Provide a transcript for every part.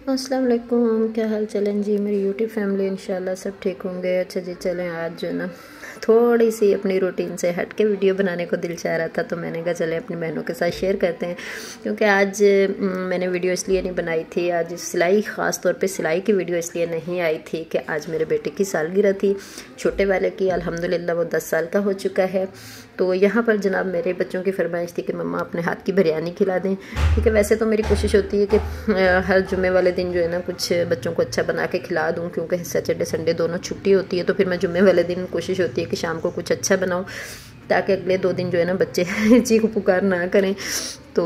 अस्सलाम वालेकुम, क्या हाल चलें जी मेरी यूट्यूब फैमिली। इंशाल्लाह सब ठीक होंगे। अच्छा जी, चलें आज जो है ना थोड़ी सी अपनी रूटीन से हट के वीडियो बनाने को दिल चाह रहा था, तो मैंने कहा चले अपनी बहनों के साथ शेयर करते हैं। क्योंकि आज मैंने वीडियो इसलिए नहीं बनाई थी, आज सिलाई ख़ास तौर पे सिलाई की वीडियो इसलिए नहीं आई थी कि आज मेरे बेटे की सालगिरह थी, छोटे वाले की। अल्हम्दुलिल्लाह वो 10 साल का हो चुका है। तो यहाँ पर जनाब मेरे बच्चों की फरमाइश थी कि मम्मा अपने हाथ की बिरयानी खिला दें। ठीक है, वैसे तो मेरी कोशिश होती है कि हर जुम्मे वाले दिन जो है ना कुछ बच्चों को अच्छा बना के खिला दूँ, क्योंकि सैटरडे संडे दोनों छुट्टी होती है। तो फिर मैं जुम्मे वाले दिन कोशिश होती है कि शाम को कुछ अच्छा बनाऊँ, ताकि अगले 2 दिन जो है ना बच्चे चीख पुकार ना करें। तो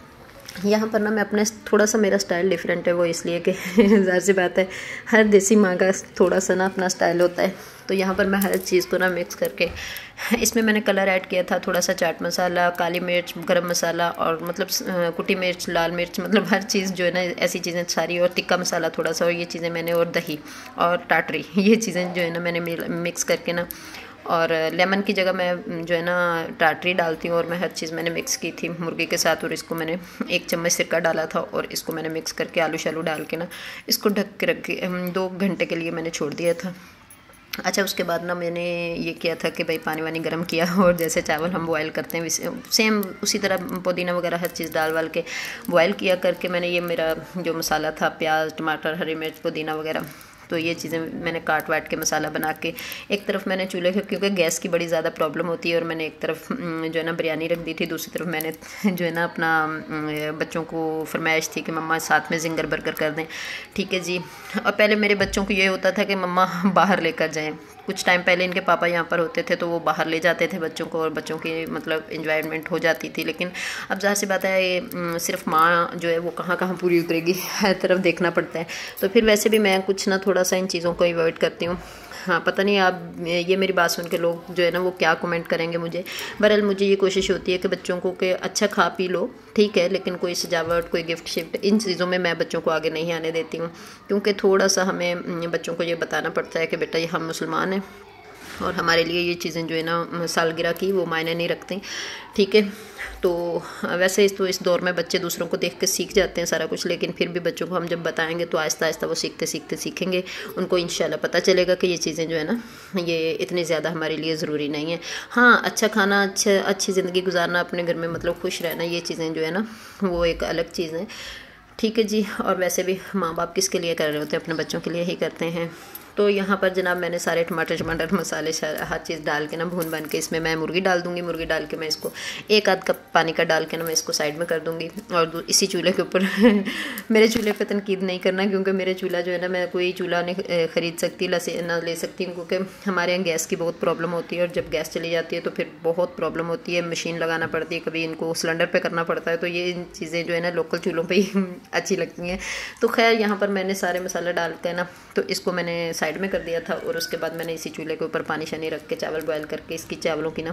यहाँ पर ना मैं अपने थोड़ा सा मेरा स्टाइल डिफरेंट है, वो इसलिए कि ज़ाहिर सी बात है हर देसी माँ का थोड़ा सा ना अपना स्टाइल होता है। तो यहाँ पर मैं हर चीज़ को ना मिक्स करके इसमें मैंने कलर ऐड किया था, थोड़ा सा चाट मसाला, काली मिर्च, गरम मसाला और मतलब कुटी मिर्च, लाल मिर्च, मतलब हर चीज़ जो है ना ऐसी चीज़ें सारी, और तिक्का मसाला थोड़ा सा, और ये चीज़ें मैंने, और दही और टाटरी, ये चीज़ें जो है ना मैंने मिक्स करके ना, और लेमन की जगह मैं जो है ना टाटरी डालती हूँ। और मैं हर चीज़ मैंने मिक्स की थी मुर्गी के साथ, और इसको मैंने 1 चम्मच सिरका डाला था, और इसको मैंने मिक्स करके आलू शालू डाल के ना इसको ढक के रख के 2 घंटे के लिए मैंने छोड़ दिया था। अच्छा, उसके बाद ना मैंने ये किया था कि भाई पानी वानी गर्म किया, और जैसे चावल हम बॉयल करते हैं सेम उसी तरह पुदीना वगैरह हर चीज़ डाल वाल के बॉयल किया करके मैंने ये मेरा जो मसाला था, प्याज, टमाटर, हरी मिर्च, पुदीना वगैरह, तो ये चीज़ें मैंने काट वाट के मसाला बना के एक तरफ मैंने चूल्हे के, क्योंकि गैस की बड़ी ज़्यादा प्रॉब्लम होती है, और मैंने एक तरफ जो है ना बिरयानी रख दी थी, दूसरी तरफ मैंने जो है ना अपना बच्चों को फरमाइश थी कि मम्मा साथ में जिंगर बर्गर कर दें। ठीक है जी। और पहले मेरे बच्चों को ये होता था कि मम्मा बाहर लेकर जाएं। कुछ टाइम पहले इनके पापा यहाँ पर होते थे तो वो बाहर ले जाते थे बच्चों को, और बच्चों की मतलब इंजॉयमेंट हो जाती थी। लेकिन अब ज़ाहिर सी बात है ये सिर्फ माँ जो है वो कहाँ कहाँ पूरी उतरेगी, हर तरफ देखना पड़ता है। तो फिर वैसे भी मैं कुछ ना थोड़ा सा इन चीज़ों को अवॉइड करती हूँ। हाँ, पता नहीं आप ये मेरी बात सुन के लोग जो है ना वो क्या कमेंट करेंगे मुझे। बहरहाल मुझे ये कोशिश होती है कि बच्चों को कि अच्छा खा पी लो, ठीक है, लेकिन कोई सजावट, कोई गिफ्ट शिफ्ट, इन चीज़ों में मैं बच्चों को आगे नहीं आने देती हूँ। क्योंकि थोड़ा सा हमें बच्चों को ये बताना पड़ता है कि बेटा ये हम मुसलमान हैं, और हमारे लिए ये चीज़ें जो है ना सालगिरह की वो मायने नहीं रखती। ठीक है, तो वैसे इस दौर में बच्चे दूसरों को देख के सीख जाते हैं सारा कुछ, लेकिन फिर भी बच्चों को हम जब बताएंगे तो आहिस्ता आहिस्ता वो सीखते सीखते सीखेंगे। उनको इंशाल्लाह पता चलेगा कि ये चीज़ें जो है ना ये इतनी ज़्यादा हमारे लिए ज़रूरी नहीं है। हाँ, अच्छा खाना, अच्छी ज़िंदगी गुजारना, अपने घर में मतलब खुश रहना, ये चीज़ें जो है ना वो एक अलग चीज़ है। ठीक है जी। और वैसे भी माँ बाप किसके लिए कर रहे होते हैं, अपने बच्चों के लिए ही करते हैं। तो यहाँ पर जनाब मैंने सारे टमाटर मसाले हर चीज़ डाल के ना भून बन के इसमें मैं मुर्गी डाल दूँगी। मुर्गी डाल के मैं इसको 1 आध कप पानी का डाल के ना मैं इसको साइड में कर दूँगी। और इसी चूल्हे के ऊपर मेरे चूल्हे पे तनकीद नहीं करना, क्योंकि मेरे चूल्हा जो है ना मैं कोई चूल्हा नहीं ख़रीद सकती, ना ले सकती हूँ, क्योंकि हमारे यहाँ गैस की बहुत प्रॉब्लम होती है, और जब गैस चली जाती है तो फिर बहुत प्रॉब्लम होती है, मशीन लगाना पड़ती है, कभी इनको सिलेंडर पे करना पड़ता है। तो ये चीज़ें जो है ना लोकल चूल्हों पे ही अच्छी लगती हैं। तो खैर यहाँ पर मैंने सारे मसाले डाल के ना तो इसको मैंने साइड में कर दिया था, और उसके बाद मैंने इसी चूल्हे के ऊपर पानी शानी रख के चावल बॉयल करके इसकी चावलों की ना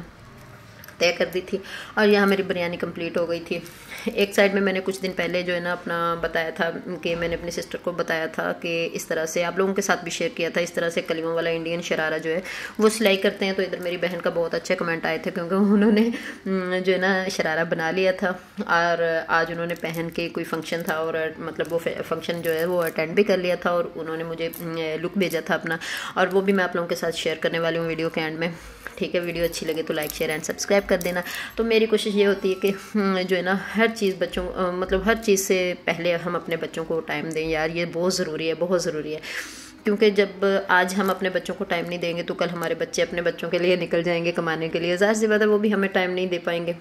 तय कर दी थी। और यहाँ मेरी बिरयानी कंप्लीट हो गई थी। एक साइड में मैंने कुछ दिन पहले जो है ना अपना बताया था कि मैंने अपनी सिस्टर को बताया था कि इस तरह से आप लोगों के साथ भी शेयर किया था, इस तरह से कलियों वाला इंडियन शरारा जो है वो सिलाई करते हैं। तो इधर मेरी बहन का बहुत अच्छे कमेंट आए थे, क्योंकि उन्होंने जो है ना शरारा बना लिया था, और आज उन्होंने पहन के कोई फंक्शन था, और मतलब वो फंक्शन जो है वो अटेंड भी कर लिया था, और उन्होंने मुझे लुक भेजा था अपना, और वो भी मैं आप लोगों के साथ शेयर करने वाली हूँ वीडियो के एंड में। ठीक है, वीडियो अच्छी लगे तो लाइक शेयर एंड सब्सक्राइब कर देना। तो मेरी कोशिश ये होती है कि जो है ना हर चीज़ बच्चों मतलब हर चीज़ से पहले हम अपने बच्चों को टाइम दें यार, ये बहुत ज़रूरी है, बहुत ज़रूरी है। क्योंकि जब आज हम अपने बच्चों को टाइम नहीं देंगे तो कल हमारे बच्चे अपने बच्चों के लिए निकल जाएंगे कमाने के लिए, ज़ाहिर सी बात है वो भी हमें टाइम नहीं दे पाएंगे।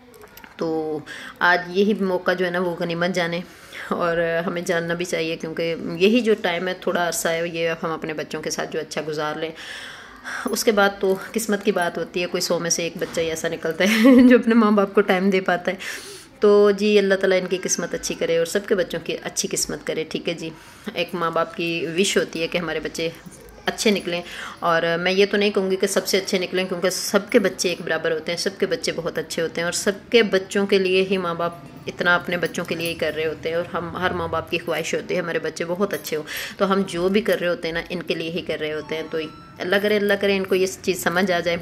तो आज यही मौका जो है ना वो गनीमत जाने, और हमें जानना भी चाहिए, क्योंकि यही जो टाइम है, थोड़ा अरसा है, ये हम अपने बच्चों के साथ जो अच्छा गुजार लें। उसके बाद तो किस्मत की बात होती है, कोई 100 में से एक बच्चा ही ऐसा निकलता है जो अपने माँ बाप को टाइम दे पाता है। तो जी अल्लाह ताला इनकी किस्मत अच्छी करे, और सबके बच्चों की अच्छी किस्मत करे। ठीक है जी। एक माँ बाप की विश होती है कि हमारे बच्चे अच्छे निकलें, और मैं ये तो नहीं कहूँगी कि सबसे अच्छे निकलें, क्योंकि सबके बच्चे एक बराबर होते हैं, सबके बच्चे बहुत अच्छे होते हैं, और सबके बच्चों के लिए ही माँ बाप इतना अपने बच्चों के लिए ही कर रहे होते हैं। और हम हर माँ बाप की ख्वाहिश होती है हमारे बच्चे बहुत अच्छे हो, तो हम जो भी कर रहे होते हैं ना इनके लिए ही कर रहे होते हैं। तो अल्लाह करे इनको ये चीज़ समझ आ जाए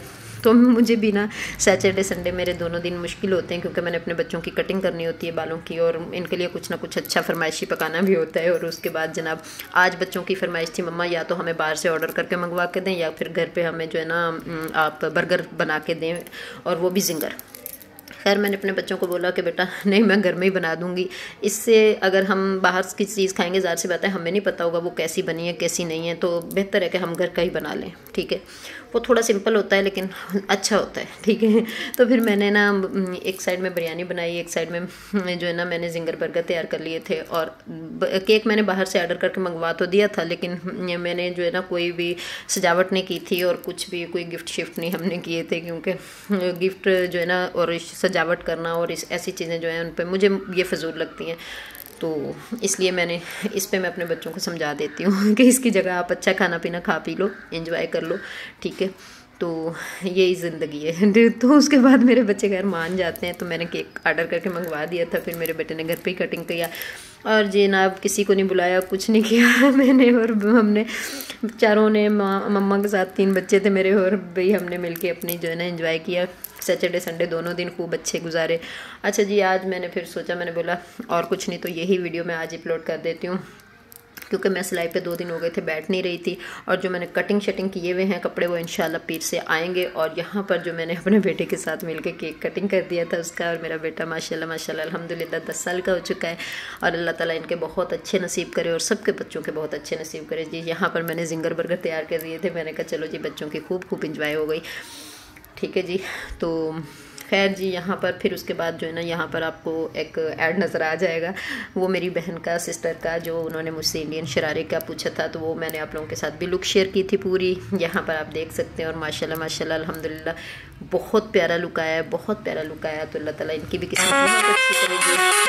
तो मुझे भी ना सैटरडे संडे मेरे दोनों दिन मुश्किल होते हैं, क्योंकि मैंने अपने बच्चों की कटिंग करनी होती है बालों की, और इनके लिए कुछ ना कुछ अच्छा फरमाइशी पकाना भी होता है। और उसके बाद जनाब आज बच्चों की फरमाइश थी, मम्मा या तो हमें बाहर से ऑर्डर करके मंगवा के दें या फिर घर पे हमें जो है ना आप बर्गर बना के दें, और वो भी जिंगर। खैर मैंने अपने बच्चों को बोला कि बेटा नहीं, मैं घर में ही बना दूंगी। इससे अगर हम बाहर की चीज़ खाएंगे, ज़ाहिर सी बात है हमें नहीं पता होगा वो कैसी बनी है कैसी नहीं है, तो बेहतर है कि हम घर का ही बना लें। ठीक है, वो थोड़ा सिंपल होता है लेकिन अच्छा होता है। ठीक है, तो फिर मैंने ना एक साइड में बिरयानी बनाई, एक साइड में जो है ना मैंने जिंगर बर्गर तैयार कर लिए थे। और केक मैंने बाहर से ऑर्डर करके मंगवा तो दिया था, लेकिन मैंने जो है ना कोई भी सजावट नहीं की थी और कुछ भी कोई गिफ्ट शिफ्ट नहीं हमने किए थे, क्योंकि गिफ्ट जो है ना और सजावट करना और ऐसी चीज़ें जो हैं उन पर मुझे ये फजूल लगती हैं। तो इसलिए मैंने इस पे मैं अपने बच्चों को समझा देती हूँ कि इसकी जगह आप अच्छा खाना पीना खा पी लो, एंजॉय कर लो। ठीक है, तो यही ज़िंदगी है। तो उसके बाद मेरे बच्चे घर मान जाते हैं, तो मैंने केक ऑर्डर करके मंगवा दिया था। फिर मेरे बेटे ने घर पे ही कटिंग किया, और जनाब किसी को नहीं बुलाया, कुछ नहीं किया मैंने और हमने चारों ने, मम्मा के साथ 3 बच्चे थे मेरे, और भाई हमने मिलके अपनी जो है ना एंजॉय किया। सैटरडे संडे दोनों दिन खूब अच्छे गुजारे। अच्छा जी, आज मैंने फिर सोचा, मैंने बोला और कुछ नहीं तो यही वीडियो मैं आज ही अपलोड कर देती हूँ, क्योंकि मैं सिलाई पे 2 दिन हो गए थे बैठ नहीं रही थी। और जो मैंने कटिंग शटिंग किए हुए हैं कपड़े वो इंशाल्लाह पीर से आएंगे। और यहाँ पर जो मैंने अपने बेटे के साथ मिलके केक कटिंग कर दिया था उसका, और मेरा बेटा माशाल्लाह माशाल्लाह अल्हम्दुलिल्लाह 10 साल का हो चुका है। और अल्लाह ताला इनके बहुत अच्छे नसीब करे और सबके बच्चों के बहुत अच्छे नसीब करे जी। यहाँ पर मैंने जिंगर बर्गर तैयार कर दिए थे, मैंने कहा चलो जी बच्चों की खूब इंजॉय हो गई। ठीक है जी, तो खैर जी यहाँ पर फिर उसके बाद जो है ना यहाँ पर आपको एक ऐड नज़र आ जाएगा, वो मेरी बहन का, सिस्टर का, जो उन्होंने मुझसे इंडियन शरारे का पूछा था, तो वो मैंने आप लोगों के साथ भी लुक शेयर की थी पूरी। यहाँ पर आप देख सकते हैं, और माशाल्लाह माशाल्लाह अल्हम्दुलिल्लाह बहुत प्यारा लुक आया है, बहुत प्यारा लुक आया। तो अल्लाह ताला इनकी भी किस्मत बहुत अच्छी करेगी।